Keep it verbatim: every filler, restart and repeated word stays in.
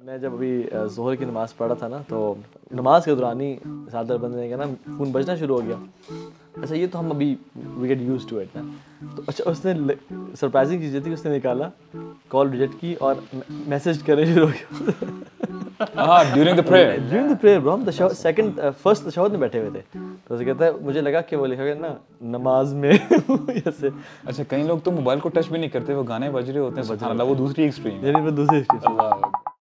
मैं जब अभी ज़ोहर की नमाज़ पढ़ा था ना, तो नमाज के दौरान ही सादर बंदे ने कहा ना फ़ोन बजना शुरू हो गया। अच्छा ये तो हम अभी we get used to it ना। तो अच्छा उसने सरप्राइजिंग चीज़ ये थी कि उसने निकाला, कॉल रिजेक्ट की और मैसेज करने शुरू हो गया। हाँ, during the prayer during the prayer bro, हम तशहुद सेकंड फर्स्ट तशहुद में बैठे हुए थे। तो उसे कहता है, मुझे लगा कि वो लिखा गया ना नमाज में ऐसे। अच्छा, कई लोग तो मोबाइल को टच भी नहीं करते, वो गाने बज रहे होते हैं, सुभान अल्लाह, वो दूसरी एक्सट्रीम है। यानी वो दूसरी एक्सट्रीम। अल्लाह